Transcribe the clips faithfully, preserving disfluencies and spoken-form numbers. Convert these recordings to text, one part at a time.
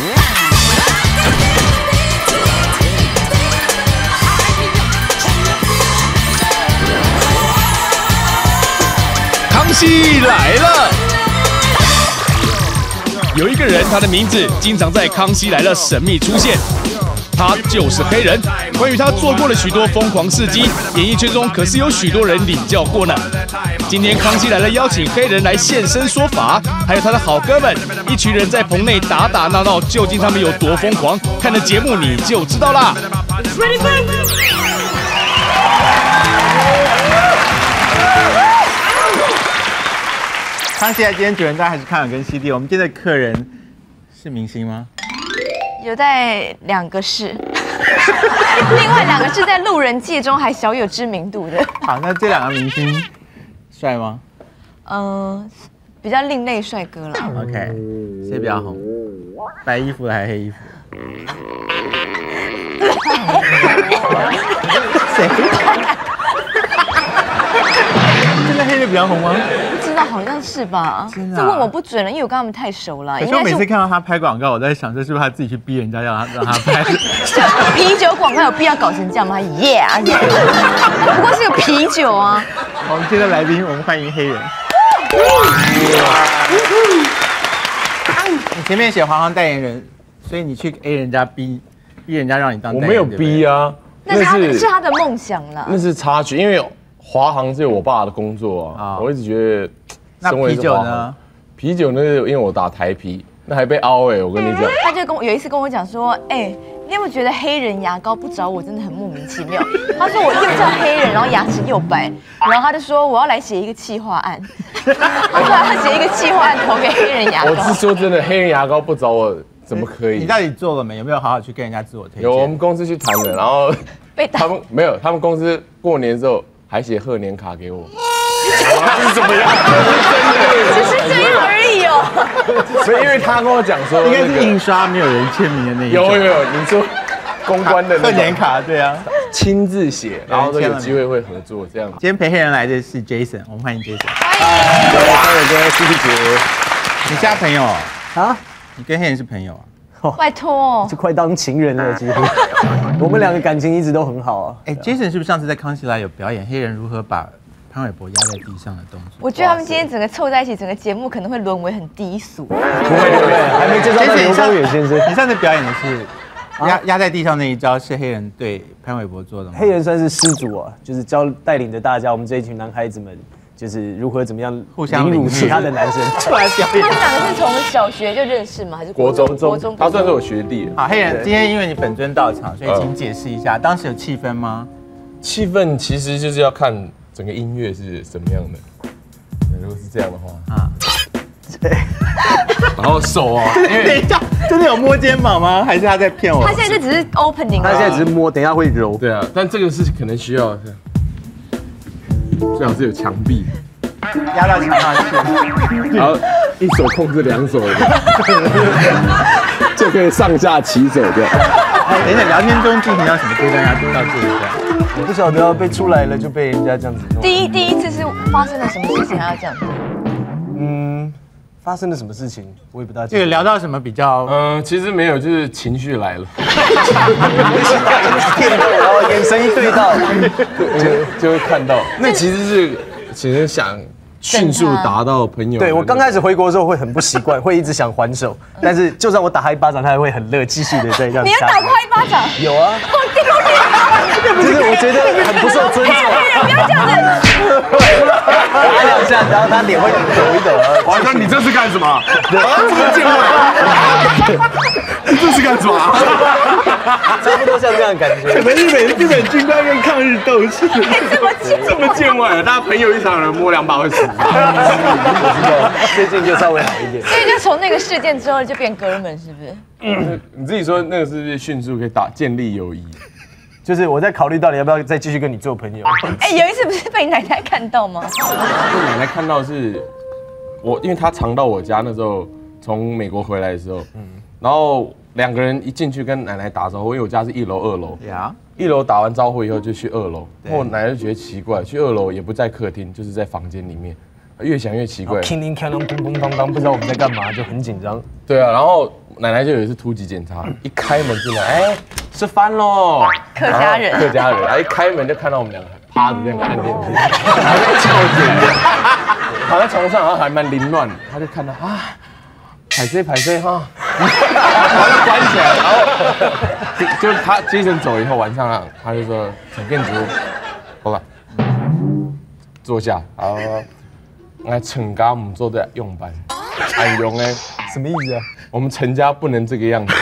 康熙来了！有一个人，他的名字经常在《康熙来了》神秘出现，他就是黑人。关于他做过的许多疯狂事迹，演艺圈中可是有许多人领教过呢。今天《康熙来了》邀请黑人来现身说法，还有他的好哥们，一群人在棚内打打闹闹，究竟他们有多疯狂？看了节目你就知道啦。 康熙来今天主人，大家还是康永跟C D。我们今天的客人是明星吗？ 有在两个是，另外两个是在路人界中还小有知名度的。 好，那这两个明星帅吗？ 嗯、呃，比较另类帅哥啦。 OK， 谁比较红？白衣服的还是黑衣服？谁？现在黑的比较红吗？ 不知道，好像是吧？ 真的、啊？ 这问我不准了，因为我跟他们太熟了。 可是我每次看到他拍广告，我在想，这是不是他自己去逼人家让他让他拍？ 啤酒广告有必要搞成这样吗 ？Yeah， 不过是个啤酒啊。 好，我们接着来宾，我们欢迎黑人。你前面写华航代言人，所以你去 A 人家逼逼人家让你当代言人。 我没有逼啊， 那是他的是他的梦想啦。 那是插曲，因为华航是我爸的工作啊，我一直觉得。 那啤酒呢？ 啤酒呢？因为我打台啤，那还被凹哎、欸！我跟你讲， 他就跟我有一次跟我讲说，哎、欸，你有没有觉得黑人牙膏不找我真的很莫名其妙？他说我又叫黑人，然后牙齿又白，然后他就说我要来写一个企划案，他说他写一个企划案投给黑人牙膏。 我是说真的，黑人牙膏不找我怎么可以？ 你到底做了没？有没有好好去跟人家自我推荐？ 有，我们公司去谈了，然后被打。 他们没有，他们公司过年之后还写贺年卡给我。是怎么样？ 只是这样而已哦。 所以因为他跟我讲说， 应该是印刷没有人签名的那一种。 有有有，你说公关的贺年卡，对啊， 亲自写，然后都有机会会合作这样。 今天陪黑人来的是 Jason， 我们欢迎 Jason。 欢迎。 欢迎跟 C D 姐， 你家朋友啊？ 你跟黑人是朋友啊？ 拜托， 就快当情人了，几乎。我们两个感情一直都很好啊。 哎 ，Jason 是不是上次在康熙来有表演黑人如何把潘玮柏压在地上的动作？ 我觉得他们今天整个凑在一起，整个节目可能会沦为很低俗。 不会不会，还没介绍到刘光远先生。 你上次表演的是压压在地上那一招，是黑人对潘玮柏做的吗？ 黑人算是师祖啊，就是教带领着大家，我们这一群男孩子们，就是如何怎么样互相凌辱其他的男生。 出来表演。 他们两个是从小学就认识吗？还是国中？ 国中， 他算是我学弟。 好，黑人，今天因为你本尊到场，所以请解释一下，当时有气氛吗？ 气氛其实就是要看整个音乐是什么样的。如果是这样的话，啊，对。然后手啊， 等一下，真的有摸肩膀吗？还是他在骗我？ 他现在这只是 opening， 他现在只是摸，等一下会揉。 对啊，但这个是可能需要，最好是有墙壁。 压到墙上去， 然后一手控制两手的，就可以上下起手的。 哎，等一下，聊天中进行到什么阶段要都要注意一下。 我不晓得要被出来了就被人家这样子弄。 第一第一次是发生了什么事情还要这样子？ 嗯，发生了什么事情我也不大记这个得。 聊到什么比较？ 嗯，其实没有，就是情绪来了， 然后眼神一对到， 就就会看到。那其实是其实想迅速达到朋友。 对我刚开始回国的时候会很不习惯，会一直想还手，但是就算我打他一巴掌，他还会很乐，继续的在这样。 你要打过一巴掌？ 有啊。 好丢脸！ 就是我觉得很不受尊重。 不要这样子。 打两下，然后他脸会抖一抖。 我说你这是干什么？这么贱卖！这是干什么？ 差不多像这样的感觉。 可能日本日本军官跟抗日斗士， 这么贱， 这么见外，大家朋友一场人摸两把会死。 最近就稍微好一点。 所以就从那个事件之后就变哥们，是不是？ 嗯，你自己说那个是不是迅速可以打建立友谊？ 就是我在考虑到底要不要再继续跟你做朋友。 哎，有一次不是被奶奶看到吗？ 被奶奶看到是，我因为她常到我家那时候从美国回来的时候，嗯，然后两个人一进去跟奶奶打招呼，因为我家是一楼二楼， 呀， 一楼打完招呼以后就去二楼，我奶奶就觉得奇怪，去二楼也不在客厅，就是在房间里面，越想越奇怪， 叮铃锵啷，咚咚当当，不知道我们在干嘛，就很紧张。 对啊，然后奶奶就有一次突击检查，一开门进来，哎，吃饭喽， 客家人， 客家人，然后一开门就看到我们两个趴着这样按电梯，还在翘脚，躺在床上，然后还蛮凌乱，他就看到啊，排队排队哈，然后就关起来，然后就他接诊走以后，晚上啊，他就说陈建竹，好了，坐下，然后我陈家唔做的用班，按用哎， 什么意思啊？ 我们陈家不能这个样子，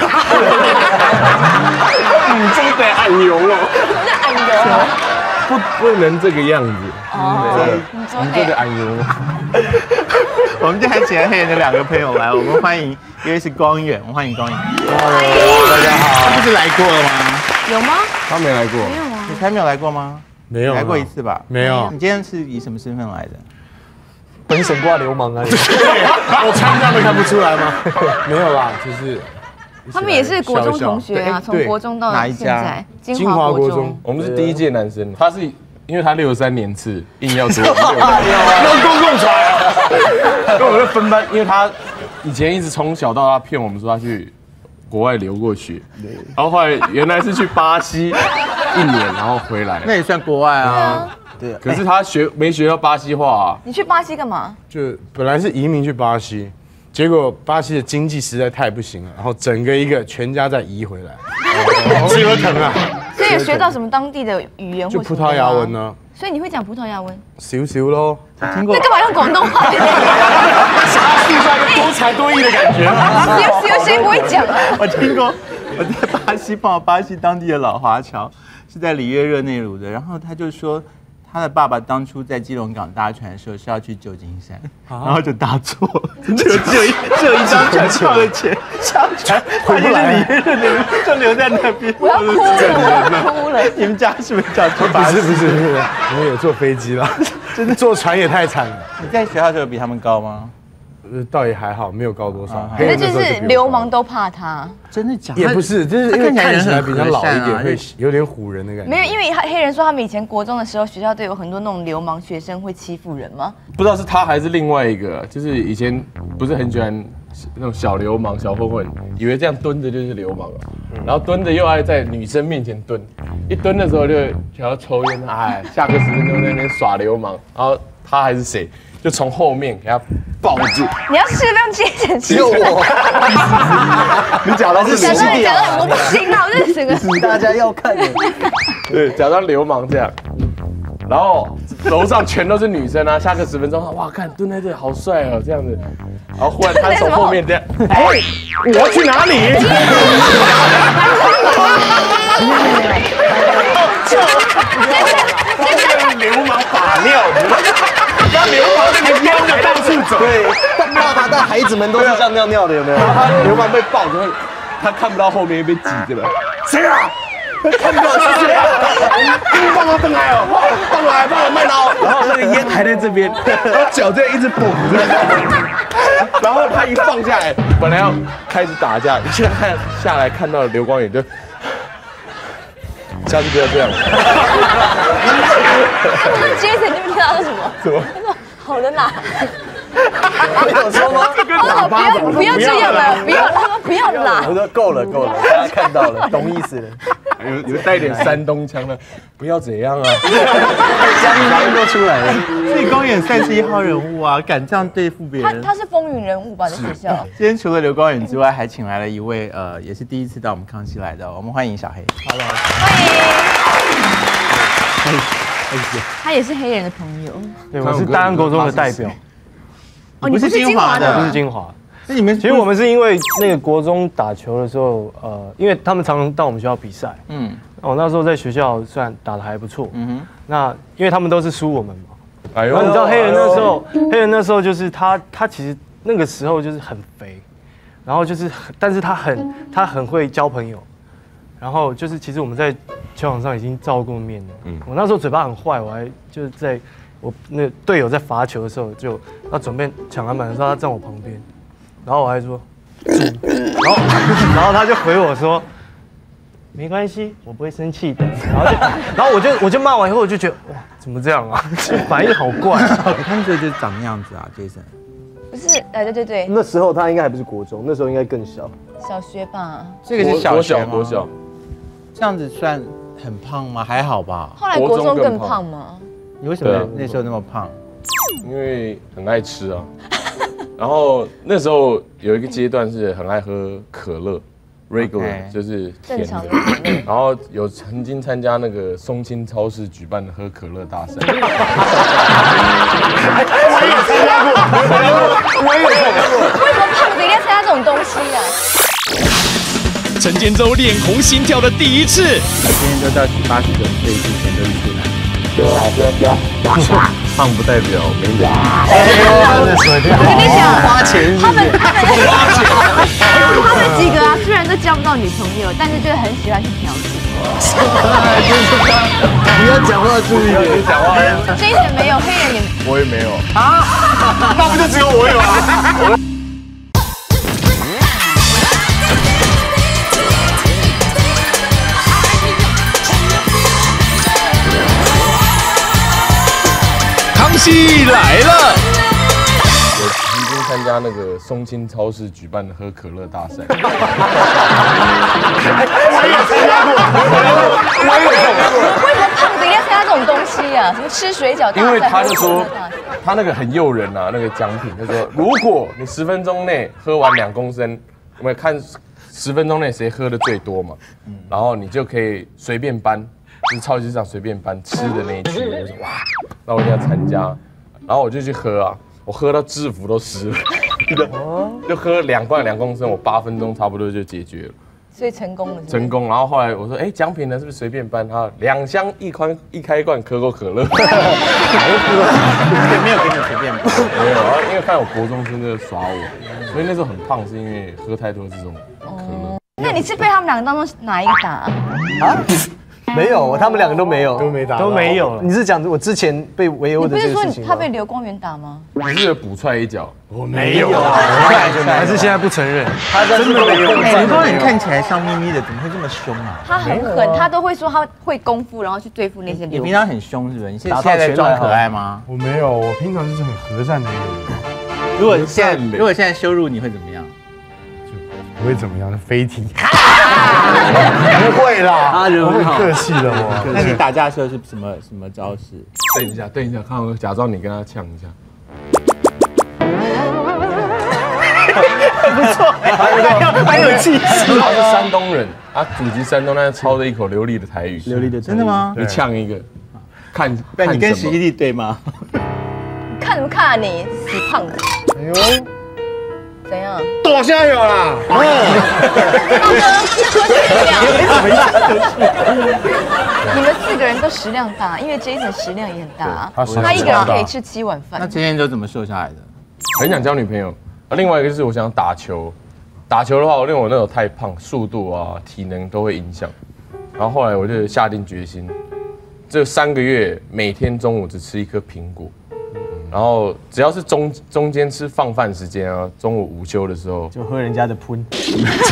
唔做的按用哦， 那俺油不不能这个样子， 哦， 你做的按用。 我们今天还请了黑人的两个朋友来，我们欢迎一位是光远，我们欢迎光远。 大家好， 他不是来过了吗？ 有吗？ 他没来过， 没有啊。 你才没有来过吗？ 没有来过一次吧？ 没有你今天是以什么身份来的？ 本省挂流氓啊！ 我穿这样都看不出来吗？没有啦，就是他们也是国中同学啊，从对国中到哪一家现在， 金华国中。 我们是第一届男生，他是因为他六十三年次，硬要多， 用公共船啊！ 因为我们是分班，因为他以前一直从小到大骗我们说他去国外留过学，然后后来原来是去巴西一年，然后回来， 那也算国外啊。 对啊， 可是他学没学到巴西话啊， 你去巴西干嘛？ 就本来是移民去巴西，结果巴西的经济实在太不行了，然后整个一个全家再移回来，吃了疼啊！ 所以有学到什么当地的语言或就葡萄牙文呢， 所以你会讲葡萄牙文？ 少少咯。 听过那干嘛用广东话？ 塑造一个多才多艺的感觉吗？ 谁谁谁不会讲啊？ 我听过，我在巴西碰到巴西当地的老华侨，是在里约热内卢的，然后他就说。他的爸爸当初在基隆港搭船的时候是要去旧金山，然后就搭错，就只有一只有一张船票的钱，上船回不来，里约热内卢就留在那边。 我要哭了，我要哭了。 你们家是不是叫去不巴西？ 是不是不是，我们有坐飞机啦，真的坐船也太惨了。 你在学校的时候比他们高吗？ 呃，倒也还好，没有高多少。 可是就是流氓都怕他， 真的假的？ 也不是，就是因为看起来比较老一点，会有点唬人的感觉。 没有，因为黑人说他们以前国中的时候，学校都有很多那种流氓学生会欺负人吗？ 不知道是他还是另外一个，就是以前不是很喜欢那种小流氓、小混混，以为这样蹲着就是流氓了，然后蹲着又爱在女生面前蹲，一蹲的时候就想要抽烟，哎，下课时间就在那边耍流氓，然后他还是谁，就从后面给他抱住。 你要适量接诊， 只有我。你假装是假装师弟啊！ 假装我不行啊，我这整个你大家要看的。 对，假装流氓这样，然后楼上全都是女生啊，下课十分钟，哇，看蹲在这里好帅哦，这样子，然后忽然他从后面这样，哎，我要去哪里？流氓把尿，让流氓那个尿的到处走， 对，爸爸带孩子们都是这样尿尿的，有没有？ 然后他流氓被抱着，他看不到后面被挤着了，谁啊？看不到是谁啊？帮我登来哦，帮我来，帮我慢刀。然后那个烟还在这边，然后脚这样一直绷着。然后他一放下来，本来要开始打架，现在看下来看到刘光远就，下次不要这样。 接诊你们听到是什么？ 什么？ 好了啦。 没有说吗？ 哦，不要不要这样了，不要，他说不要啦。 我说够了够了，大家看到了，懂意思了。 有有带点山东腔的，不要怎样啊！ 乡音都出来了。 所以光远算是一号人物啊，敢这样对付别人。 他他是风云人物吧，在学校。 今天除了刘光远之外，还请来了一位呃，也是第一次到我们康熙来的，我们欢迎小黑。Hello， 欢迎。他也是黑人的朋友。 对，我是大安国中的代表。 哦，你不是金华的， 不是金华。 那你们其实我们是因为那个国中打球的时候，呃，因为他们常常到我们学校比赛，嗯，我那时候在学校算打得还不错，嗯哼，那因为他们都是输我们嘛，哎呦，你知道黑人那时候，黑人那时候就是他，他其实那个时候就是很肥，然后就是，但是他很，他很会交朋友，然后就是其实我们在球场上已经照过面了，嗯，我那时候嘴巴很坏，我还就是在我那队友在罚球的时候，就要准备抢篮板的时候，他站我旁边。然后我还说，然后然后他就回我说，没关系，我不会生气的。然后就然后我就我就骂完以后，我就觉得哇，怎么这样啊？反应好怪、啊。 你看这就是长那样子啊 ，Jason。 不是，哎，对对对， 那时候他应该还不是国中，那时候应该更小， 小学吧。 这个是小学吗？ 多小？ 这样子算很胖吗？还好吧。 后来国中更胖吗？ 你为什么那时候那么胖？ 因为很爱吃啊。然后那时候有一个阶段是很爱喝可乐 ，regular 就是甜的。然后有曾经参加那个松青超市举办的喝可乐大赛。 我也参加过，我也参加过。 为什么胖子一定要参加这种东西啊？ 陈建州脸红心跳的第一次。 他今天就到十八十九岁之前都是处男。 胖不代表没人。 我跟你讲， 花钱他们他们他们几个啊，虽然都交不到女朋友，但是就很喜欢去调情。 你要讲话注意点，你讲话。 Jason 没有，黑人也我也没有啊，那不就只有我有啊？ 康熙来了！ 我曾经参加那个松青超市举办的喝可乐大赛。 我也参加过，我也有过。 为什么胖子一定要参加这种东西啊？什么吃水饺大赛？ 因为他就说，他那个很诱人啊，那个奖品，他说，如果你十分钟内喝完两公升，我们看十分钟内谁喝的最多嘛，然后你就可以随便搬。就是超级市场随便搬吃的那一区，我就说哇，那我一定要参加，然后我就去喝啊，我喝到制服都湿了，就喝两罐两公升，我八分钟差不多就解决了， 所以成功了是不是。 成功。然后后来我说，哎，奖品呢是不是随便搬？他两箱一筐一开罐可口可乐， 没有给你随便搬， 没有。然后因为看我国中生在耍我，所以那时候很胖，是因为喝太多这种可乐。 那你是被他们两个当中哪一个打啊？ 没有，他们两个都没有， 都没打， 都没有。你是讲我之前被围殴的这个事情吗？ 你不是说他被刘光源打吗？ 你是补踹一脚， 我没有啊， 还是现在不承认？ 他真的没有。 刘光源看起来笑眯眯的，怎么会这么凶啊？ 他很狠，他都会说他会功夫，然后去对付那些流。 你平常很凶是不是？你现在在装可爱吗？ 我没有，我平常就是很和善的一个人。 如果现在如果现在羞辱你会怎么样？ 不会怎么样的飞踢，不会啦，他人很客气的我。 那你打架的时候是什么什么招式？ 等一下，等一下，看我假装你跟他呛一下。 不错，还有气势。 他是山东人，他祖籍山东，但是操着一口流利的台语。 流利的， 真的吗？ 你呛一个，看， 那你跟徐艺娣对吗？ 看什么看啊你，死胖子！ 哎呦。 怎样？ 躲下有啦！ 大哥，你们四个人都食量大，因为 Jason 食量也很大，他一个人可以吃七碗饭。 那陈建州怎么瘦下来的？ 很想交女朋友，啊，另外一个就是我想打球。打球的话，因为我那时候太胖，速度啊、体能都会影响。然后后来我就下定决心，这三个月每天中午只吃一颗苹果。然后只要是中中间吃放饭时间啊，中午午休的时候就喝人家的喷， 会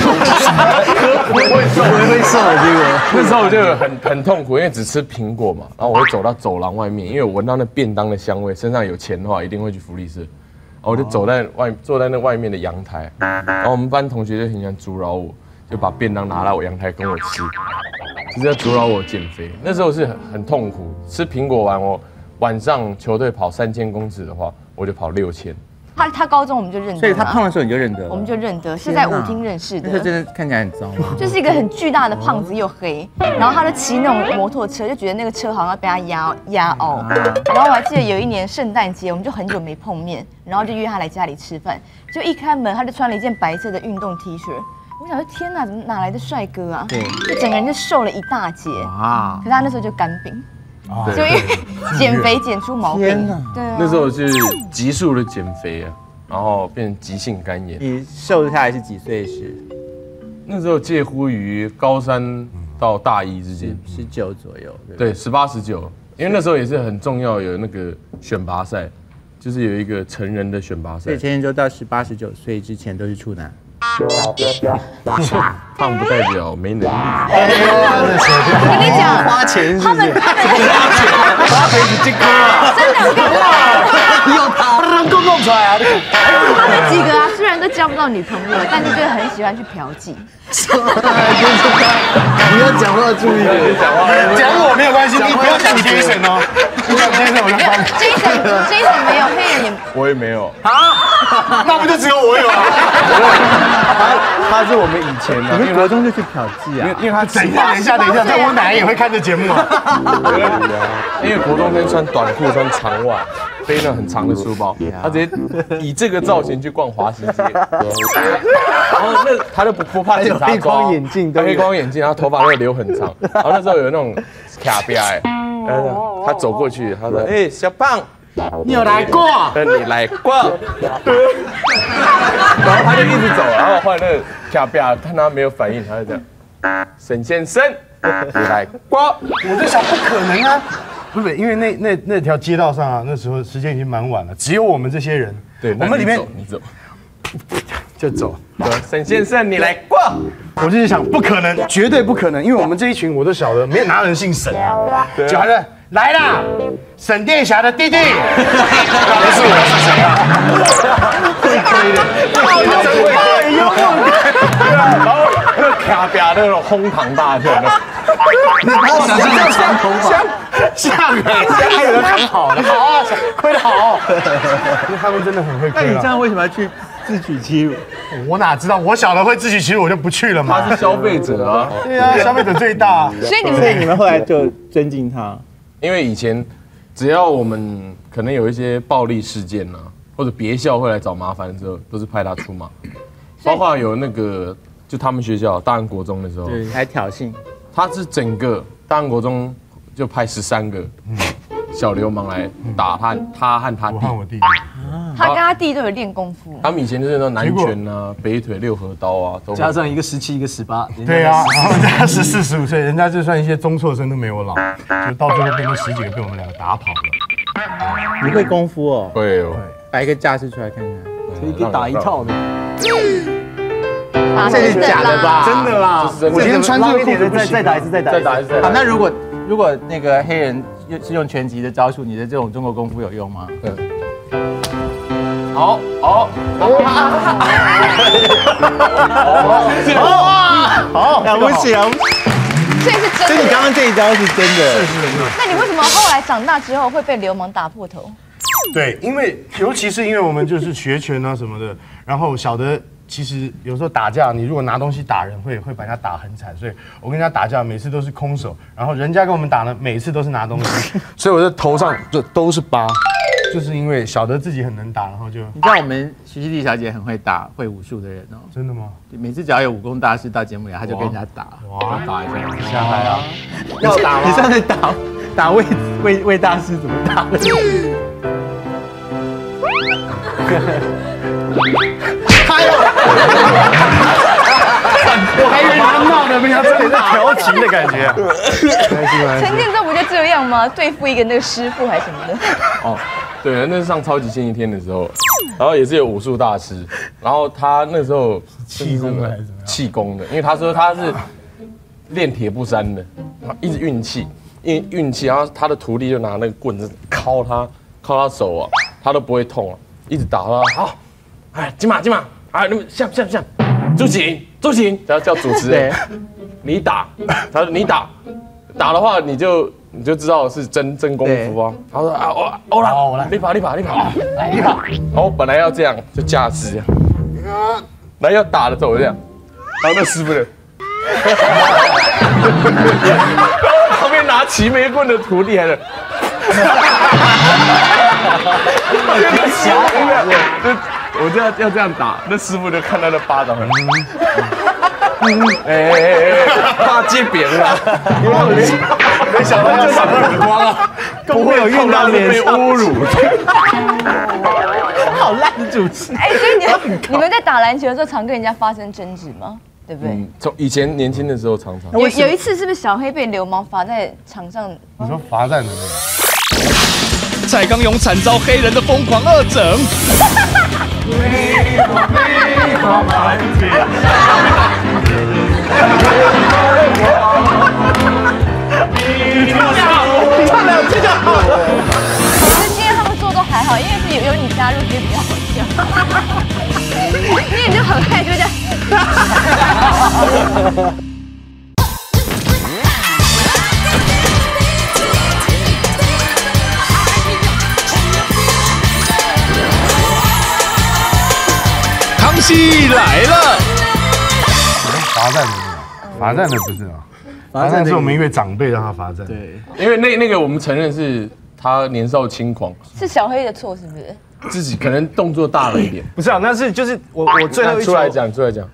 瘦会瘦这个。那时候我就很很痛苦，因为只吃苹果嘛。然后我会走到走廊外面，因为我闻到那便当的香味，身上有钱的话一定会去福利社。然后我就走在外坐在那外面的阳台，然后我们班同学就很想阻扰我，就把便当拿来我阳台跟我吃，就是要阻扰我减肥。那时候是很很痛苦，吃苹果完我。晚上球队跑三千公尺的话，我就跑六千。 他他高中我们就认得， 所以他胖的时候你就认得， 我们就认得，是在舞厅认识的。 那时候真的看起来很糟吗？ 就是一个很巨大的胖子又黑，然后他就骑那种摩托车，就觉得那个车好像被他压压凹。然后我还记得有一年圣诞节，我们就很久没碰面，然后就约他来家里吃饭，就一开门他就穿了一件白色的运动 T 恤。我想说天哪，怎么哪来的帅哥啊？对，就整个人就瘦了一大截。啊！可是他那时候就干饼。就因为减肥减出毛病，对啊， 那时候是急速的减肥啊，然后变成急性肝炎。 你瘦下来是几岁时？ 那时候介乎于高三到大一之间， 十九左右。 对，十八十九，因为那时候也是很重要，有那个选拔赛，就是有一个成人的选拔赛。 所以前天就到十八十九岁之前都是处男。 胖不代表没能力。 我跟你讲， 花钱是不是？ 他们花钱是这个啊， 真的， 又他。 人够弄出来啊！ 他们几个啊，虽然都交不到女朋友，但是就很喜欢去嫖妓。 你要讲话注意点，讲话讲我没有关系，你不要讲 Jason 哦，你讲 Jason 我就翻。 Jason Jason 没有，黑人也我也没有啊，那不就只有我有啊？ 他是我们以前的， 你们国中就去嫖妓啊？ 因为他等一下，等一下，等一下，这我奶奶也会看这节目啊。 因为国中生穿短裤、穿长袜，背那很长的书包，他直接以这个造型去逛华西街，然后那他就不不怕警察抓， 黑框眼镜， 黑框眼镜，然后头发又留很长，然后那时候有那种卡比埃，他走过去，他说：“哎，小胖。” 你有来过？ 你来过，然后他就一直走，然后后来那个卡比亚看他没有反应，他就这样，沈先生，你来过， 我在想不可能啊，不是因为那那那条街道上啊，那时候时间已经蛮晚了，只有我们这些人， 对， 我们里面你走， 就走。 沈先生，你来过， 我就是想不可能，绝对不可能，因为我们这一群我都晓得，没有哪有人姓沈啊，就还在。来啦，沈殿霞的弟弟，不是我是谁啊？会推的，好幽默，很幽默。 然后那个卡比亚那种哄堂大笑的， 然后想象长头发，像哎，还有人看好的，好啊，亏得好，因为他们真的很会亏。 那你这样为什么要去自取其辱？ 我哪知道？我晓得会自取其辱，我就不去了嘛。 他是消费者啊， 对啊，消费者最大。 所以你们所以你们后来就尊敬他。 因为以前只要我们可能有一些暴力事件啊，或者别校会来找麻烦的时候，都是派他出马。包括有那个，就他们学校大安国中的时候， 对，还挑衅。 他是整个大安国中就派十三个小流氓来打他，他和他弟。 我和我弟弟。 他跟他弟都有练功夫。 他们以前就是那种南拳啊、北腿、六合刀啊，都加上一个十七，一个十八。 对啊，然后人家十四、十五岁，人家就算一些中辍生都没我老，就到最后变成十几个被我们两个打跑了。 你会功夫哦？ 会哦， 摆一个架势出来看看。 一个打一套的。 这是假的吧？ 真的啦！我今天穿这个裤子再再打一次，再打再打一次。 好，那如果如果那个黑人是用拳击的招数，你的这种中国功夫有用吗？ 对。好，好，好， 好，了不起啊！ 所以是真的。 所以你刚刚这一招是真的。 那你为什么后来长大之后会被流氓打破头？ 对，因为尤其是因为我们就是学拳啊什么的，然后晓得其实有时候打架，你如果拿东西打人会会把人家打很惨，所以我跟人家打架每次都是空手，然后人家跟我们打呢，每次都是拿东西，所以我的头上就都是疤，就是因为晓得自己很能打，然后就你知道我们徐熙娣小姐很会打会武术的人哦。 真的吗？ 每次只要有武功大师到节目里，她就跟人家打， 哇， 打一下， 下海啊！ 要打吗？你上次打打魏魏魏大师怎么打的？ 哎呦！我还以为他闹的，没想到这里是调情的感觉。 陈建州不就这样吗？对付一个那个师傅还是什么的？ 哦，对，那是上超级星期天的时候，然后也是有武术大师，然后他那时候气功的还是怎么样？ 气功的，因为他说他是练铁布衫的，一直运气，运运气，然后他的徒弟就拿那个棍子敲他，敲他手啊，他都不会痛啊，一直打他，好，哎，今晚今晚，哎，你们像像像，朱瑾朱瑾，然后叫主持人，你打，他说你打，打的话你就。你就知道是真真功夫啊！他说啊，我欧啦，我来，你跑你跑你跑，来你跑。然后本来要这样，就架势这样，然后要打的时候这样，然后那师傅呢，然后旁边拿齐眉棍的徒弟还是，小我就要要这样打，那师傅就看他的巴掌。哎哎哎，怕接扁了，没想到就赏耳光啊，不会有运到脸上，被侮辱。 好烂的主持。 哎，所以你们你们在打篮球的时候常跟人家发生争执吗？对不对？嗯， 从以前年轻的时候常常。 有有一次是不是小黑被流氓罚在场上？ 你说罚站的那个？ 蔡康永惨遭黑人的疯狂二整。 你漂亮，你漂亮，这就好了。 可是今天他们做都还好，因为是有有你加入，结康熙来了， 罚站不是，罚站的不是啊，罚站是我们一位长辈让他罚站。 对，因为那那个我们承认是他年少轻狂， 是小黑的错是不是？ 自己可能动作大了一点。 不是啊，那是就是我我最后一球出来讲，出来讲。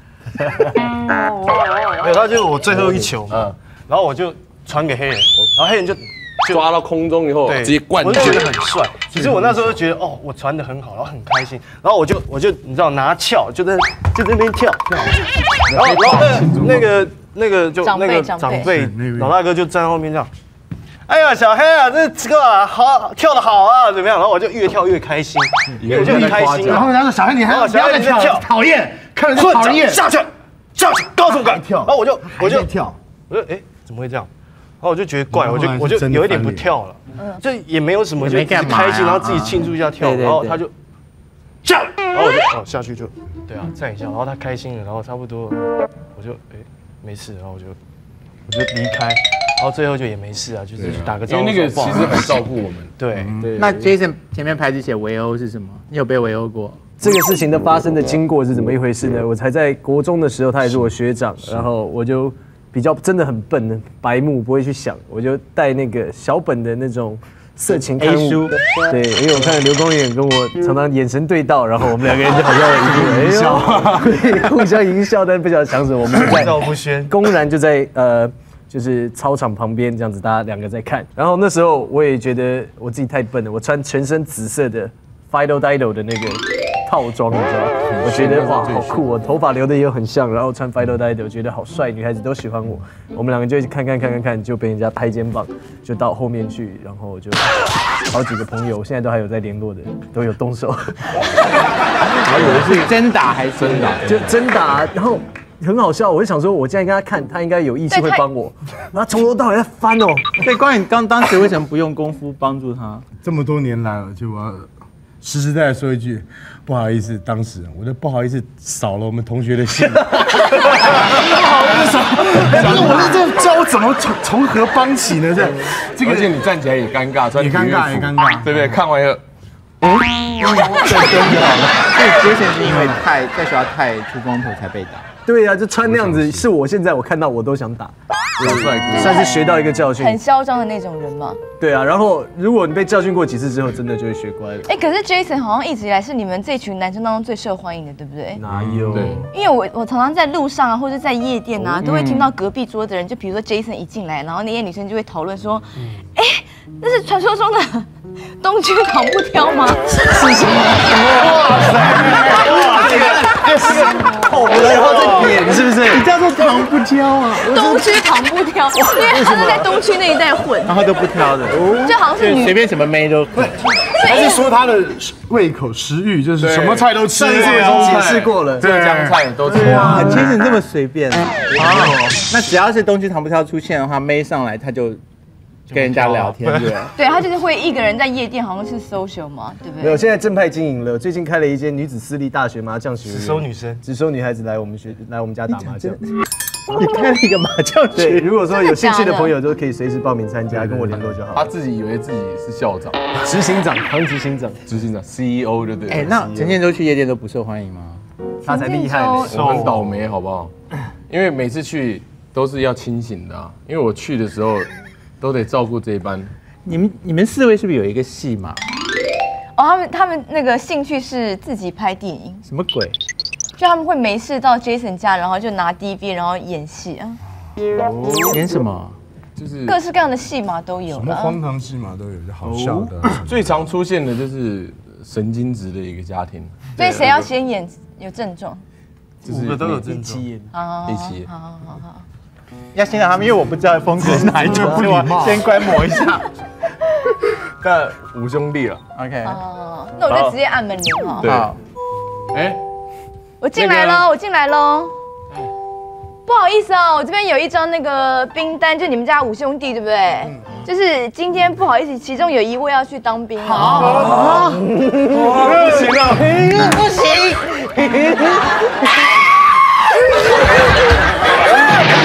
对，他就是我最后一球嘛，然后我就传给黑人，然后黑人就抓到空中以后，直接灌我进去， 就觉得很帅。其实我那时候就觉得，哦，我传的很好，然后很开心，然后我就我就你知道拿翘，就在就在那边跳，然后然后那那个那个就那个长辈老大哥就站在后面这样。哎呀，小黑啊，这这个啊好跳得好啊，怎么样？然后我就越跳越开心，我就很开心。 然后他说：“小黑，你还要不要再跳？讨厌，看着就讨厌。 下去，下去，高手感跳。”然后我就我就跳， 我就哎怎么会这样？然后我就觉得怪，我就我就有一点不跳了，就也没有什么，就开心，然后自己庆祝一下跳，然后他就下，然后我就哦下去就对啊站一下，然后他开心了，然后差不多我就哎没事，然后我就我就离开。然后最后就也没事啊，就是打个招呼。 因为那个其实很照顾我们。 对对。 那 Jason 前面牌子写围殴是什么？你有被围殴过？ 这个事情的发生的经过是怎么一回事呢？我才在国中的时候，他也是我学长，然后我就比较真的很笨的白目，不会去想，我就带那个小本的那种色情刊物，对，因为我看刘光远跟我常常眼神对到，然后我们两个人就好像一定哎呦，互相淫笑，但不晓得想什么，我们就在笑不宣， 公然就在呃。就是操场旁边这样子，大家两个在看。然后那时候我也觉得我自己太笨了，我穿全身紫色的 Fido Dido 的那个套装，你知道吗？我觉得哇好酷，我头发留的也很像，然后穿 Fido Dido， 觉得好帅，女孩子都喜欢我。我们两个就一起看看看看看，就被人家拍肩膀，就到后面去，然后就好几个朋友，现在都还有在联络的，都有动手。 还以为是真打还是真打？ 就真打，然后。很好笑，我就想说，我现在跟他看，他应该有义气会帮我。然后从头到尾在翻哦。 所以光远刚当时为什么不用功夫帮助他？ 这么多年来了，就我要实实在在说一句，不好意思，当时我就不好意思扫了我们同学的兴。不好意思，可是我是这教怎么从从何帮起呢？这这个，而且你站起来也尴尬， 也尴尬也尴尬， 对不对？看完以后。 嗯，对，真就好了。所以杰森是因为太在学校太出风头才被打。 对呀、啊，就穿那样子，是我现在我看到我都想打， 小帅哥， 算是学到一个教训。 很嚣张的那种人嘛。 对啊，然后如果你被教训过几次之后，真的就会学乖了。 哎，可是 Jason 好像一直以来是你们这群男生当中最受欢迎的，对不对？ 哪有？ 对， 因为我我常常在路上啊，或者在夜店啊，都会听到隔壁桌的人，就比如说 Jason 一进来，然后那些女生就会讨论说，哎，那是传说中的东区扛不挑吗？是什么？哇塞！ 这个这个口了，然后再点，是不是？ 你叫做扛不挑啊？ 东区扛不挑，因为他是在东区那一带混， 然后都不挑的， 就好像是女随便什么妹都可以。 还是说他的胃口食欲就是什么菜都吃？ 上一次我已经解释过了， 浙江菜都吃。 哇，其实你这么随便啊！那只要是东区扛不挑出现的话，妹上来他就跟人家聊天，对。 对他就是会一个人在夜店，好像是 social 嘛，对不对？ 没有，现在正派经营了，最近开了一间女子私立大学麻将学院， 只收女生， 只收女孩子来我们学来我们家打麻将。 你开了一个麻将学对，如果说有兴趣的朋友，都可以随时报名参加，跟我联络就好。 他自己以为自己是校长、 执行长、唐执行长、 执行长、C E O 对不对？ 哎，那陈建州去夜店都不受欢迎吗？ 他才厉害呢， 我很倒霉，好不好？因为每次去都是要清醒的啊，因为我去的时候都得照顾这一班。 你们你们四位是不是有一个戏嘛？ 哦，他们他们那个兴趣是自己拍电影， 什么鬼？ 就他们会没事到 Jason 家，然后就拿 D V， 然后演戏啊。 演什么？ 就是各式各样的戏码都有。 什么荒唐戏码都有，就好笑的。 最常出现的就是神经质的一个家庭。 所以谁要先演有症状？ 就是五个都有症状。 好， 一起。 好好好好。 要先让他们，因为我不知道风格是哪一种，所以我先观摩一下。 那五兄弟了 ，OK。 哦，那我就直接按门铃哈。 对。哎， 我进来喽，我进来喽。不好意思哦，我这边有一张那个兵单，就你们家五兄弟对不对？就是今天不好意思，其中有一位要去当兵哦。 不行了， 不行。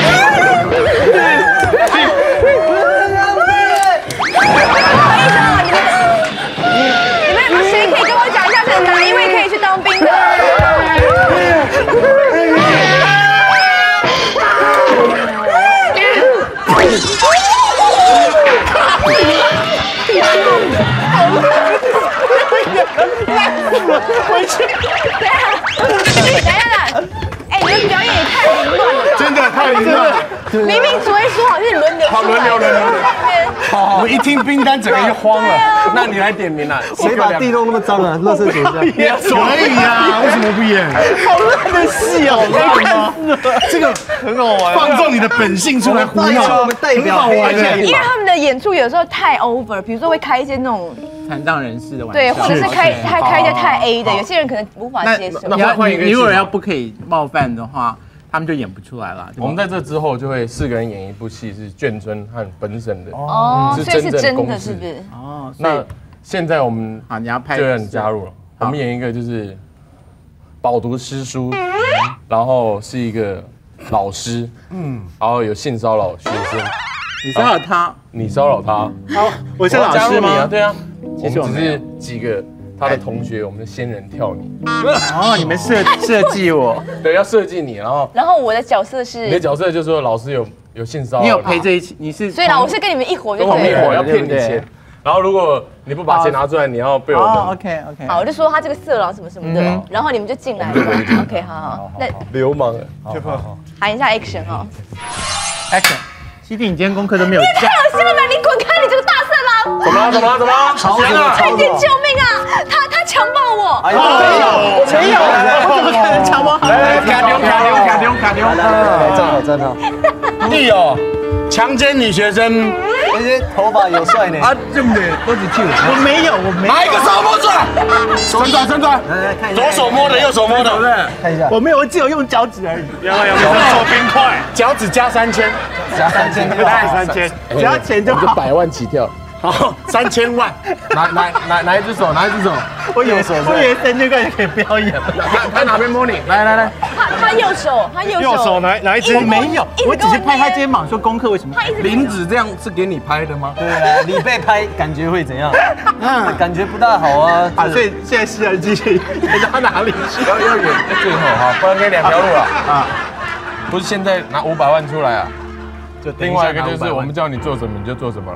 明明昨天说好是轮流， 好轮流轮流。 我们一听冰单，整个就慌了。 那你来点名啊？ 谁把地弄那么脏啊？垃圾点一下。 可以呀，为什么不演？ 好烂的戏哦，我看这个很好玩，放纵你的本性出来胡闹， 我们代表很好玩的。 因为他们的演出有时候太 over， 比如说会开一些那种残障人士的玩笑， 对，或者是开开开一些太 A 的，有些人可能无法接受。 你要你如果要不可以冒犯的话，他们就演不出来了。 我们在这之后就会四个人演一部戏，是眷村和本省的哦，所以是真的，是不是？ 哦， 那现在我们好，你要拍就让你加入了。我们演一个就是饱读诗书，然后是一个老师，嗯，然后有性骚扰学生， 你骚扰他， 你骚扰他， 好，我是老师吗？ 对啊， 其实我们只是几个他的同学，我们的仙人跳你。 哦，你们设设计我， 对，要设计你，然后然后我的角色是你的角色就是说老师有有性骚扰， 你有陪这一起，你是所以啦，我是跟你们一伙就跟我们对了。 一伙要骗你钱，然后如果你不把钱拿出来，你要被我哦们 ，OK OK， 好，我就说他这个色狼什么什么的，然后你们就进来。OK， 好好，那流氓。 喊一下 action 哦。 action， 西弟，你今天功课都没有太恶心了吧！你滚开，你这个大色狼！ 怎么了？怎么了？怎么了？ 吵什么？ 快点救命啊！他他强暴我！ 哎呀，没有， 没有，我怎么可能强暴？ 来来，卡丢卡丢卡丢卡丢， 来站好站好。 弟哦，强奸女学生那些头发有帅呢。 啊，对不对？都是救我没有，我没有， 哪一个手摸出来？伸转伸转， 来来看一下， 左手摸的，右手摸的，对不对？ 看一下， 我没有，我只有用脚趾而已。 有有有，手冰块，脚趾加三千， 加三千就加三千， 只要钱就好。 就百万起跳， 好，三千万， 哪哪哪哪一只手？哪一只手？ 我以为我以为三千块就可以表演了。 他他哪边摸你？来来来， 他他右手，他右手， 右手哪哪一只？ 我没有，我只是拍他肩膀说功课为什么？ 他一直林子这样是给你拍的吗？ 对啊，你被拍感觉会怎样？嗯，感觉不大好啊。 啊，所以现在是要继续演到哪里去？ 要要演在最后哈，不然给两条路了啊！不是现在拿五百万出来啊， 就另外一个就是我们叫你做什么你就做什么了。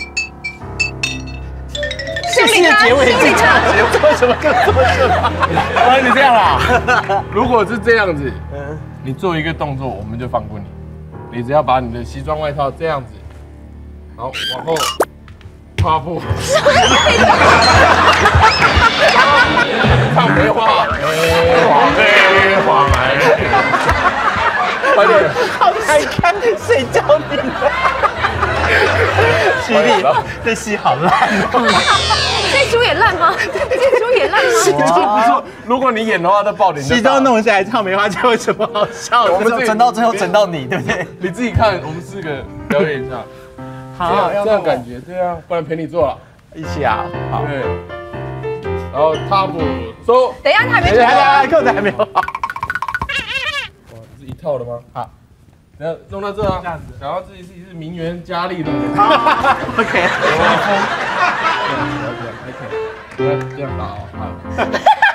这戏的结尾是这样，做什么就做什么。 啊，你这样啦？如果是这样子，你做一个动作，我们就放过你。你只要把你的西装外套这样子，然后往后跨步，唱梅花，梅花梅花梅，快点， 好难看，谁教你的？犀利，这戏好烂哦。 这出也烂吗？这出也烂吗？ 不错，如果你演的话，都爆点。 西装弄下来唱梅花，这有什么好笑的？ 我们整到最后整到你，对不对？ 你自己看，我们四个表演一下。好，这样感觉，对啊，不然陪你做了， 一起啊，好。 对。然后踏步收。 等一下，他还没等一下，扣子还没有好。 哇，这是一套的吗？好。然后弄到这啊，这样子，然后自己自己是名媛佳丽的。 OK。 OK，这样打哦，好。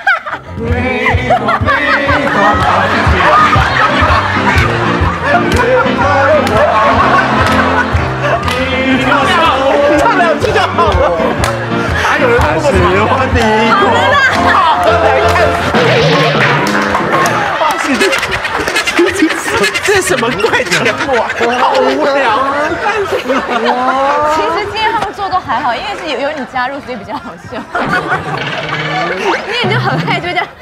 唱两句就好了。还有人那么喜欢你？好了啦，好难看。这是什么怪节目啊？好无聊啊！ 其实今天他们做都还好，因为是有有你加入，所以比较好笑。因为你就很爱，就这样。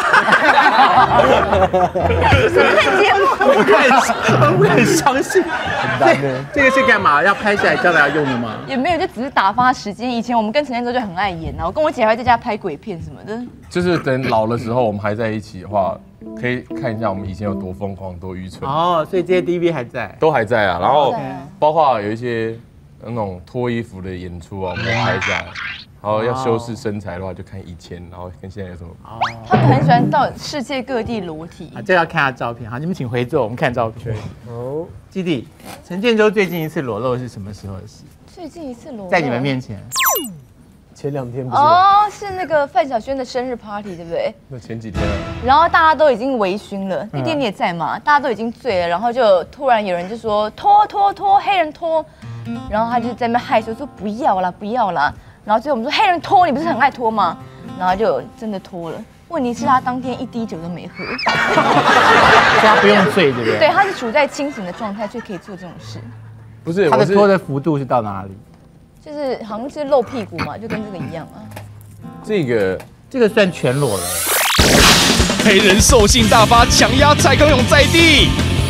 什么烂节目？ 我看，我很伤心。这这个是干嘛？要拍下来叫大家用的吗？ 也没有，就只是打发时间。以前我们跟陈建州就很爱演啊，我跟我姐还会在家拍鬼片什么的。 就是等老的时候，我们还在一起的话，可以看一下我们以前有多疯狂、多愚蠢。 哦，所以这些 D V 还在， 都还在啊。然后包括有一些那种脱衣服的演出啊，我们都拍下来。然后要修饰身材的话，就看以前，然后跟现在有什么。 他们很喜欢到世界各地裸体。 啊，这要看他照片。好，你们请回座，我们看照片。哦，基弟，陈建州最近一次裸露是什么时候的事？ 最近一次裸露在你们面前。 前两天不是哦，是那个范晓萱的生日 party， 对不对？ 那前几天啊。 然后大家都已经微醺了，那天你也在嘛？大家都已经醉了，然后就突然有人就说拖拖拖，黑人拖，然后他就在那边害羞说不要啦，不要啦。然后最后我们说黑人拖，你不是很爱拖吗？然后就真的拖了。 问题是他当天一滴酒都没喝， 所以他不用醉，对不对？ 对，他是处在清醒的状态，就可以做这种事。 不是， 他的脱的幅度是到哪里？ 就是好像是露屁股嘛，就跟这个一样啊。 这个这个算全裸了。 黑人兽性大发，强压蔡康永在地。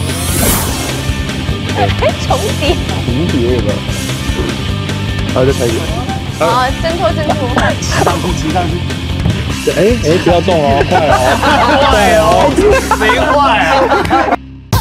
重叠。 重叠了。好，再拍一个。 啊，挣脱挣脱。 上去骑上去。 哎哎，不要动哦，坏了哦， 坏哦，谁坏啊？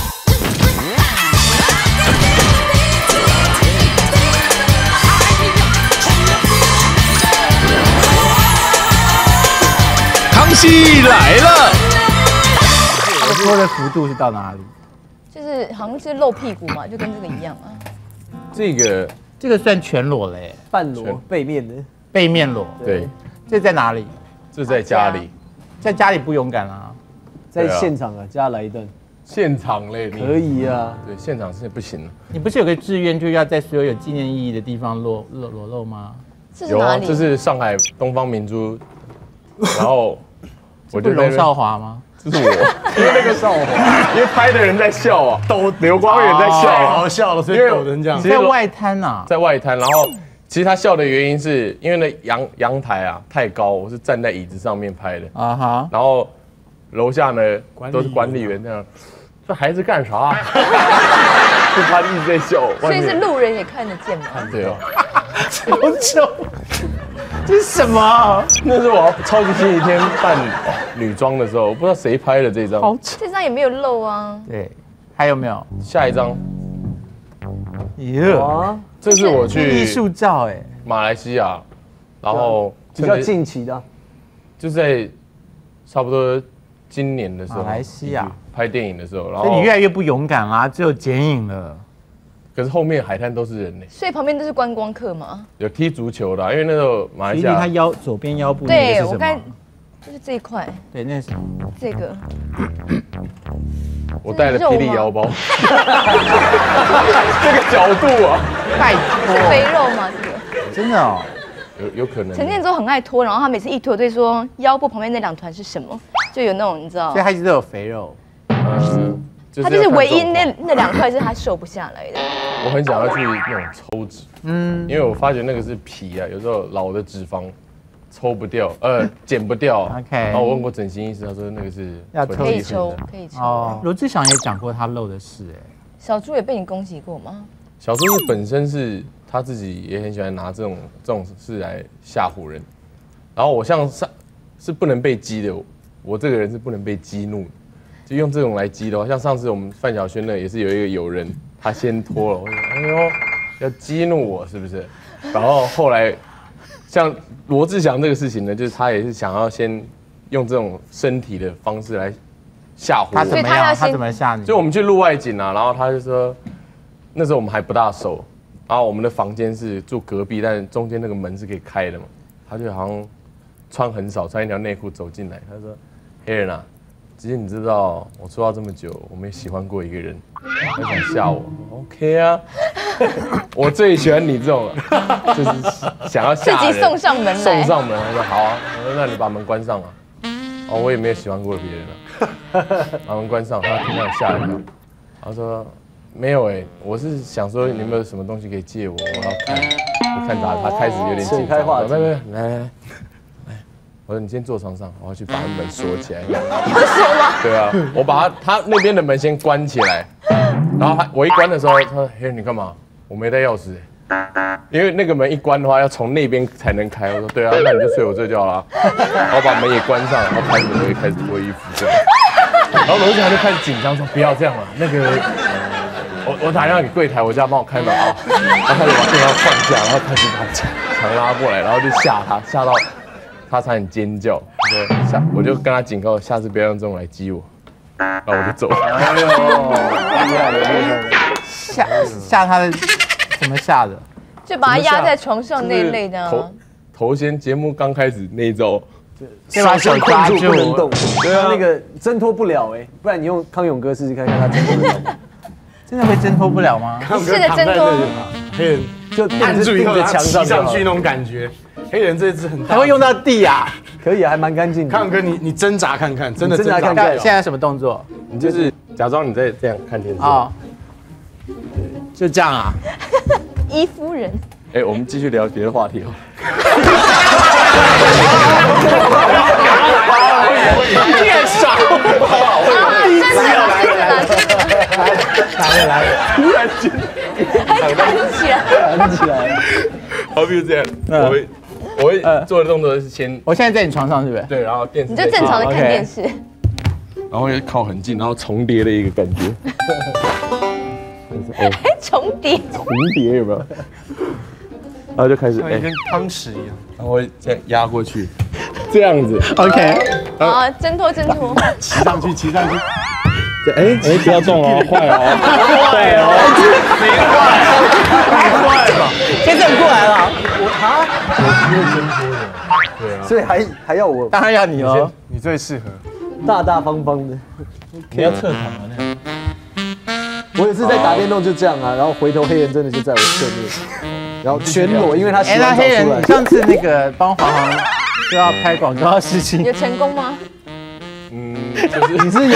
康熙来了， 他的脱的幅度是到哪里？ 就是好像是露屁股嘛，就跟这个一样啊。 这个这个算全裸嘞， 半裸背面的， 背面裸。 对， 这在哪里？ 这在家里， 在家里不勇敢啊。 在现场啊，加来一段， 现场嘞， 可以啊。 对，现场是不行了。 你不是有个志愿，就要在所有有纪念意义的地方裸裸裸露吗？ 有啊， 这是哪里？ 这是上海东方明珠，然后我就龙少华吗？ 这是我，因为那个少华，因为拍的人在笑啊，抖刘光远在笑， 太好笑了，所以抖成这样。 在外滩啊， 在外滩，然后其实他笑的原因是因为那阳阳台啊太高，我是站在椅子上面拍的啊哈， 然后楼下呢都是管理员这样，这孩子干啥？就他一直在笑， 所以是路人也看得见吗？ 对哦， 好丑，这是什么？ 那是我超级星期天扮女装的时候，我不知道谁拍的这张， 好丑。 这张也没有露啊。 对，还有没有？ 下一张， 耶， 这是我去艺术照哎， 马来西亚，然后比较近期的， 就是在差不多今年的时候， 马来西亚拍电影的时候，然所以你后越来越不勇敢啦，只有剪影了。 可是后面海滩都是人呢， 所以旁边都是观光客吗？ 有踢足球的啊，因为那时候马来西亚其实他腰左边腰部那个是什么？ 对我刚就是这一块， 对，那是这个。 我带了霹雳腰包，这个角度啊， 拜是肥肉吗？这个真的哦。 有有可能。 陈建州很爱拖，然后他每次一拖对说腰部旁边那两团是什么，就有那种你知道所以，他一直都有肥肉。 嗯， 他就是唯一那要看状那两块是他瘦不下来的。 况我很想要去那种抽脂，嗯，因为我发觉那个是皮啊，有时候老的脂肪抽不掉，呃，减不掉。 OK 然后我问过整形医师，他说那个是要纯可以抽肌粉的， 可以抽。 哦，罗志祥也讲过他露的事哎。 小猪也被你攻击过吗？ 小猪是本身是他自己也很喜欢拿这种这种事来吓唬人，然后我像上是不能被激的，我这个人是不能被激怒的，就用这种来激的话，像上次我们范晓萱呢也是有一个友人他先脱了，我说哎呦要激怒我是不是？然后后来像罗志祥这个事情呢，就是他也是想要先用这种身体的方式来吓唬我， 他怎么样？ 所以他要先他怎么吓你？ 就我们去录外景啊，然后他就说，那时候我们还不大熟，然后我们的房间是住隔壁，但中间那个门是可以开的嘛。他就好像穿很少，穿一条内裤走进来，他说：“黑人啊，其实你知道我出道这么久，我没喜欢过一个人，他想吓我。OK 啊，我最喜欢你这种，就是想要吓人， 自己送上门来送上门。他说好啊，我说那你把门关上啊。哦，我也没有喜欢过别人啊。把门关上，他听到吓一跳，他说没有哎，我是想说你有没有什么东西可以借我，我要看，我看杂志。他开始有点紧张， 话题没没没，来来来，我说你先坐床上，我要去把门锁起来。 要说吗？ 对啊，我把他他那边的门先关起来，然后他我一关的时候，他说：“嘿，你干嘛？我没带钥匙。”因为那个门一关的话，要从那边才能开。我说：“对啊，那你就睡我这觉啦。”然后把门也关上，然后开门我就开始脱衣服这样。然后罗志祥就开始紧张说：“不要这样了，那个我我打电话给柜台，我叫他帮我开门啊。”然后他就把电话放下，然后开始把墙拉过来，然后就吓他，吓到他差点尖叫。说下我就跟他警告，下次不要用这种来激我。然后我就走了。 哎呦，厉害了，厉害了！ 吓吓他的，怎么吓的？ 就把他压在床上那一类的啊。 头头先节目刚开始那一招， 先把手抓住不能动，对啊，那个挣脱不了哎，不然你用康永哥试试看看他挣脱得了吗？ 真的会挣脱不了吗？ 你试着挣脱， 黑人就按住以后， 定着墙上骑上去那种感觉。黑人这只很大， 还会用到地啊？ 可以，还蛮干净的。 康哥，你你挣扎看看，真的挣扎看看。 现在什么动作？ 你就是假装你在这样看电视啊， 就这样啊。 伊夫人。 哎，我们继续聊别的话题哦。 越少，真的来了， 来了来了， 突然间， 还弹起来， 弹起来。 好，比如这样，我会我会做的动作是先， 我现在在你床上，是不是？ 对，然后电视你就正常的看电视， 然后会靠很近，然后重叠的一个感觉。 还重叠， 重叠有没有？然后就开始， 像跟汤匙一样， 然后会这样压过去，这样子 ，OK， 啊，挣脱挣脱， 骑上去，骑上去， 哎哎，不要动哦，坏哦，坏哦， 没坏，没坏嘛，先生过来了， 我啊，我不会挣脱的， 对啊，所以还还要我， 当然要你了， 你最适合， 大大方方的， 你要侧躺啊那样。 我也是在打电动就这样啊，然后回头黑人真的就在我侧面，然后全裸，因为他洗完澡出来。 哎，那黑人，你上次那个帮华航说要拍广告的事情， 有成功吗？ 嗯，就是你是有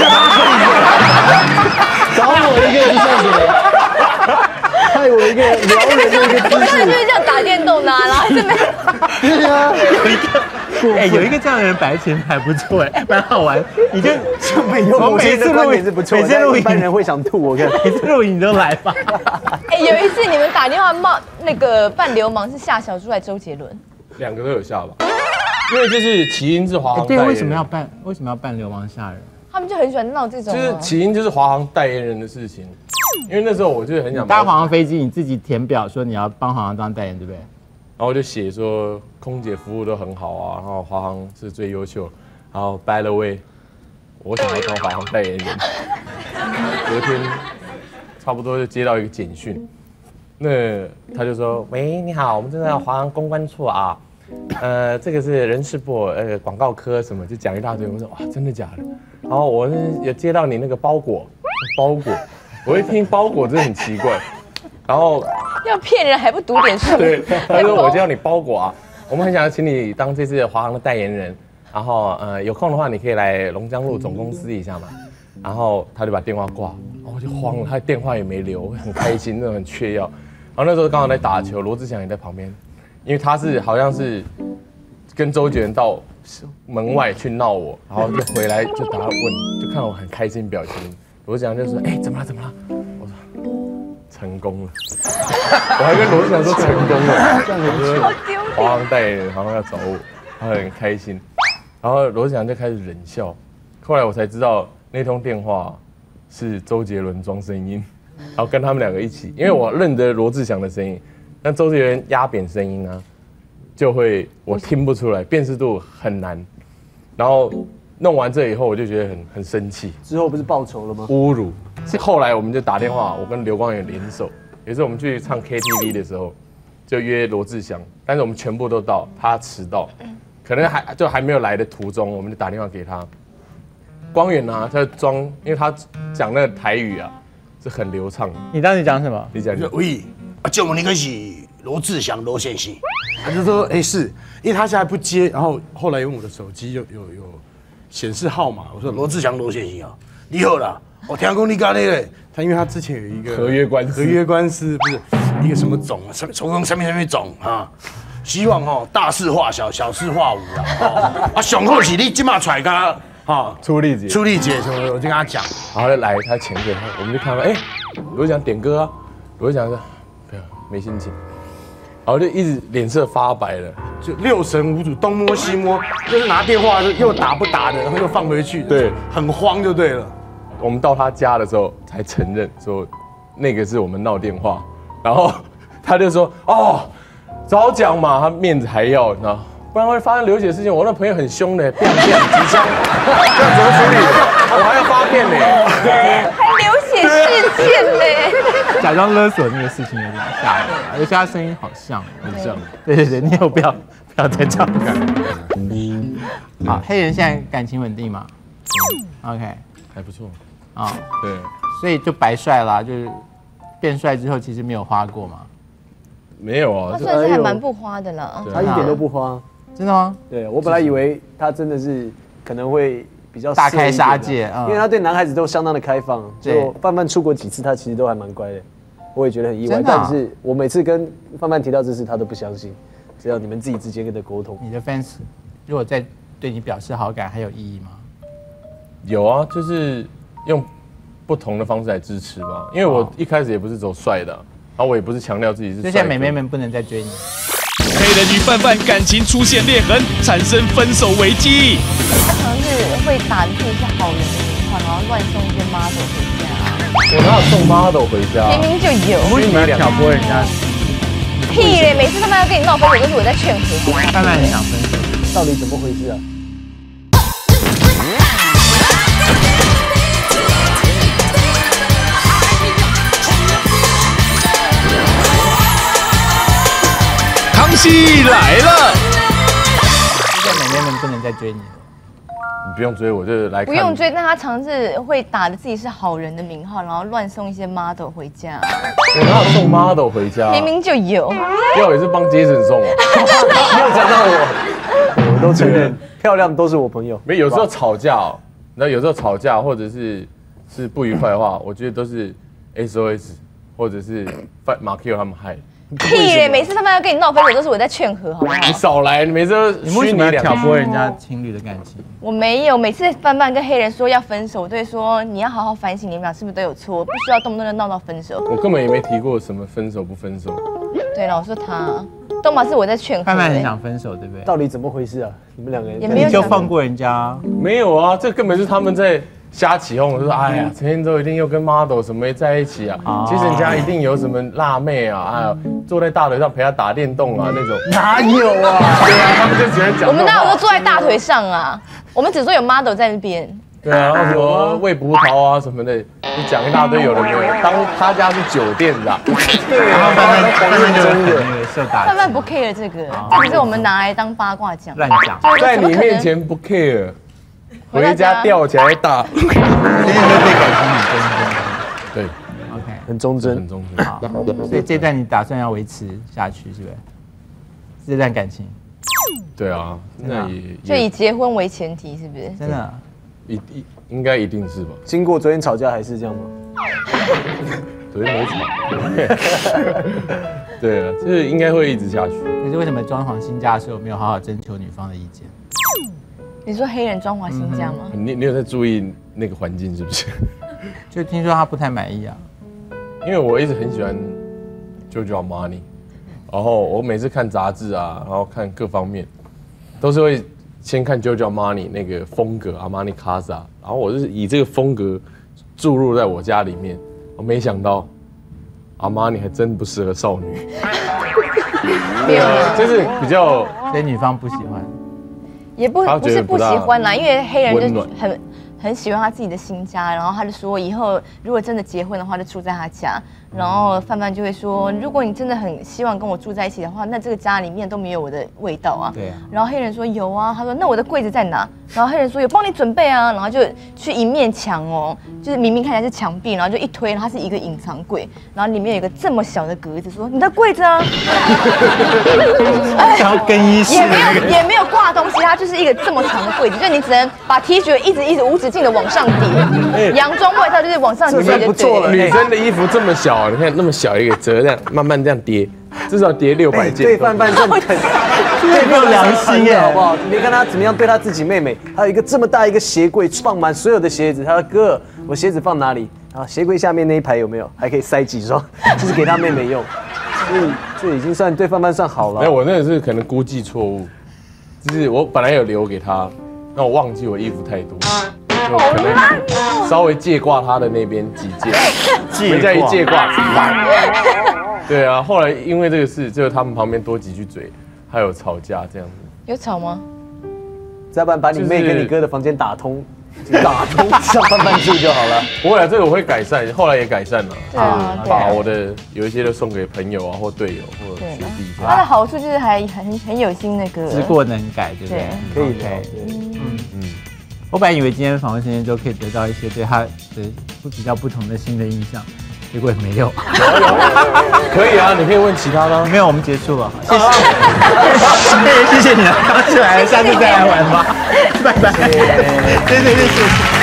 找我一个是算什么？害我一个撩人的一个姿势， 就是这样打电动的，然后这边。 对啊， 有一个。哎，有一个这样的人摆前还不错哎，蛮好玩。你就我每次录影是不错，每次录影一般人会想吐，我看每次录影都来吧。 哎，有一次你们打电话骂那个扮流氓是夏小猪还是周杰伦？ 两个都有下吧，因为就是起因是华航代言人。 对，为什么要扮？为什么要扮流氓吓人？ 他们就很喜欢闹这种。 就是起因就是华航代言人的事情，因为那时候我就很想搭华航飞机，你自己填表说你要帮华航当代言，对不对？ 然后我就写说空姐服务都很好啊，然后华航是最优秀，然后 by the way， 我想要当华航代言人。隔天差不多就接到一个简讯，那他就说：喂，你好，我们正在华航公关处啊，呃，这个是人事部呃广告科什么，就讲一大堆。我说哇，真的假的？然后我有接到你那个包裹，包裹，我一听包裹真的很奇怪。然后要骗人还不读点书？ 对，他说我叫你包裹啊，我们很想要请你当这次华航的代言人，然后呃有空的话你可以来龙江路总公司一下嘛。然后他就把电话挂，然后我就慌了，他电话也没留，我很开心，那种很缺药。然后那时候刚好在打球，罗志祥也在旁边，因为他是好像是跟周杰伦到门外去闹我，然后就回来就打他问，就看我很开心表情。罗志祥就说：哎，怎么了？怎么了？我说。成功了，我还跟罗志祥说成功了，这样很丢脸。华航代言人好像要找我，他很开心，然后罗志祥就开始冷笑。后来我才知道那通电话是周杰伦装声音，然后跟他们两个一起，因为我认得罗志祥的声音，但周杰伦压扁声音呢，就会我听不出来，辨识度很难。然后弄完这以后，我就觉得很很生气。 之后不是报仇了吗？ 侮辱。后来我们就打电话，我跟刘光远联手，也是我们去唱 K T V 的时候，就约罗志祥，但是我们全部都到，他迟到，可能还就还没有来的途中，我们就打电话给他。光远呢，他装，因为他讲那个台语啊是很流畅。 你当时讲什么？ 你讲。 喂，啊，叫我那个是罗志祥罗先生，他就说，哎、欸、是，因为他现在不接，然后后来用我的手机有有有显示号码，我说罗志祥罗先生啊，你好啦。我听讲你家那个，他因为他之前有一个合约官司， 合约官司不是一个什么总，什从从上面上面总啊，希望哦大事化小，小事化无啦。哦、啊，上好是你今嘛出来噶，哈， 出力姐， 出力姐什么的，我就跟他讲， 然后来他钱给他，我们就看到，哎，罗志祥点歌啊，罗志祥说不要没心情，然后就一直脸色发白了， 就六神无主，东摸西摸，就是拿电话又打不打的，然后又放回去， 对， 很慌就对了。 我们到他家的时候才承认说，那个是我们闹电话，然后他就说哦，早讲嘛，他面子还要，你知道，不然会发生流血事情。我那朋友很凶的，变变几枪，这样怎么处理？我还要发片呢， 还流血事件呢， 假装勒索那个事情有点吓人，而且他声音好像， 很像。 对对对，你有不要不要再这样干。好，黑人现在感情稳定吗 ？OK， 还不错。 啊，哦、 对， 所以就白帅啦，就是变帅之后其实没有花过嘛。 没有啊， 他算是还蛮不花的了， 他一点都不花。 真的吗？ 对，我本来以为他真的是可能会比较大开杀戒， 因为他对男孩子都相当的开放。就范范出国几次，他其实都还蛮乖的，我也觉得很意外。但是我每次跟范范提到这事，他都不相信。只要你们自己之间的沟通。 你的 fans 如果在对你表示好感，还有意义吗？ 有啊，就是用不同的方式来支持吧。因为我一开始也不是走帅的，然后我也不是强调自己是帅。 所以现在美眉们不能再追你。 黑人与范范感情出现裂痕，产生分手危机。 他可能是会打自己是好人的名号，然后乱送一些 model 回家。 我哪有送 model 回家？ 明明就有。 为什么要挑拨人家？ 屁嘞！每次他们要跟你闹分手，都是我在劝和。 范范很想分手， 到底怎么回事啊？ 康熙来了！ 现在美眉们不能再追你了。 你不用追我，就是来看。 不用追，但他常是会打着自己是好人的名号，然后乱送一些 model 回家。 我哪有送 model 回家？ 明明就有。 要也是帮杰森送我。 没有讲到我，我都承认，漂亮都是我朋友。 没有时候吵架哦，然后有时候吵架或者是是不愉快的话，我觉得都是 S O S 或者是马 Q 他们害。 屁嘞！每次他们要跟你闹分手，都是我在劝和，好不好？ 你少来，你每次都你为什么要挑拨人家情侣的感情？ 我没有，每次范范跟黑人说要分手，我都会说你要好好反省，你们俩是不是都有错，不需要动不动就闹到分手。 我根本也没提过什么分手不分手。 对了，我说他，都嘛是我在劝和。 范范很想分手，对不对？ 到底怎么回事啊？你们两个人也没有你就放过人家？ 没有啊，这根本是他们在瞎起哄，就说哎呀，陈建州一定又跟 model 什么在一起啊，其实人家一定有什么辣妹啊，哎呀，坐在大腿上陪他打电动啊那种， 哪有啊？ 对啊，他们就喜欢讲。 我们哪有都坐在大腿上啊？我们只说有 model 在那边。 对啊，然后什么喂葡萄啊什么的，你讲一大堆有的没有，当他家是酒店的。 对，然后范范范范就很受打击。 范范不 care 这个，这个是我们拿来当八卦讲。 乱讲， 在你面前不 care。回家吊起来打， 今天都对感情很忠贞。 对 ，OK， 很忠贞， 很忠贞。 好，所以这段你打算要维持下去，是不是？这段感情？ 对啊，那也就以结婚为前提，是不是？ 真的， 一一应该一定是吧？ 经过昨天吵架还是这样吗？ 昨天没吵。对啊，就是应该会一直下去。 可是为什么装潢新家的时候没有好好征求女方的意见？ 你说黑人装潢新家吗？ 你你有在注意那个环境是不是？ 就听说他不太满意啊。 因为我一直很喜欢 Giorgio Armani， 然后我每次看杂志啊，然后看各方面，都是会先看 Giorgio Armani 那个风格 Armani Casa， 然后我就是以这个风格注入在我家里面，我没想到 Armani 还真不适合少女，对啊，就是比较， 所以女方不喜欢。 也不不是不喜欢啦，因为黑人就很很喜欢他自己的新家，然后他就说以后如果真的结婚的话，就住在他家。然后范范就会说，如果你真的很希望跟我住在一起的话，那这个家里面都没有我的味道啊。 对啊。 然后黑人说有啊，他说那我的柜子在哪？然后黑人说有帮你准备啊，然后就去一面墙哦，就是明明看起来是墙壁，然后就一推，它是一个隐藏柜，然后里面有一个这么小的格子，说你的柜子啊。 然后更衣室也没有也没有挂东西，它就是一个这么长的柜子，就你只能把 T 恤一直一直无止境的往上叠，洋装外套就是往上叠就对了。 女生的衣服这么小，你看那么小一个折，这样慢慢这样叠，至少叠六百件。 对范范这么肯， 对，没有良心耶， 好不好？你没看他怎么样对他自己妹妹，还有一个这么大一个鞋柜，放满所有的鞋子。他说哥，我鞋子放哪里？啊，鞋柜下面那一排有没有？还可以塞几双，就是给他妹妹用。所以这已经算对范范算好了。 没有，我那个是可能估计错误，就是我本来有留给他，那我忘记我衣服太多，就可能稍微借挂他的那边几件，回家一借挂，对啊，后来因为这个事，就他们旁边多几句嘴，还有吵架这样子。 有吵吗？ 再不然把你妹跟你哥的房间打通。打通上范范住就好了。 不会啊，这个我会改善，后来也改善了。 对啊， 把我的有一些都送给朋友啊，或队友，或学弟。 它的好处就是还很很有心那个。 知过能改，对不对？ 可以的。 嗯嗯。我本来以为今天访问陈建州可以得到一些对他的比较不同的新的印象， 结果也没有。 可以啊，你可以问其他的。 没有，我们结束了，谢谢，谢谢你了，刚出来，下次再来玩吧，拜拜，谢谢谢谢。